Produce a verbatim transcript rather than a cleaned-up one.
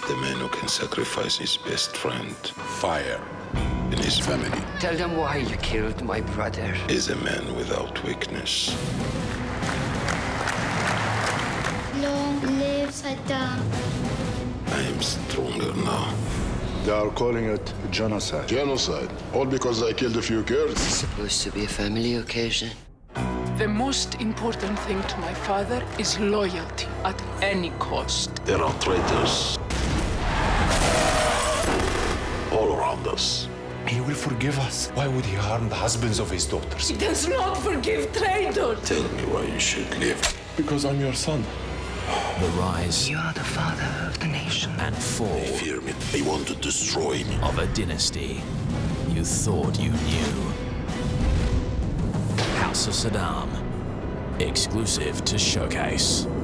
The man who can sacrifice his best friend, fire, in his family. Tell them why you killed my brother. Is a man without weakness. Long live Saddam. I am stronger now. They are calling it genocide. Genocide? All because I killed a few Kurds? It's supposed to be a family occasion. The most important thing to my father is loyalty at any cost. There are traitors all around us. He will forgive us. Why would he harm the husbands of his daughters? He does not forgive traitors. Tell me why you should live. Because I'm your son. The rise You are the father of the nation. and fall They fear me. They want to destroy me. of a dynasty you thought you knew. House of Saddam, exclusive to Showcase.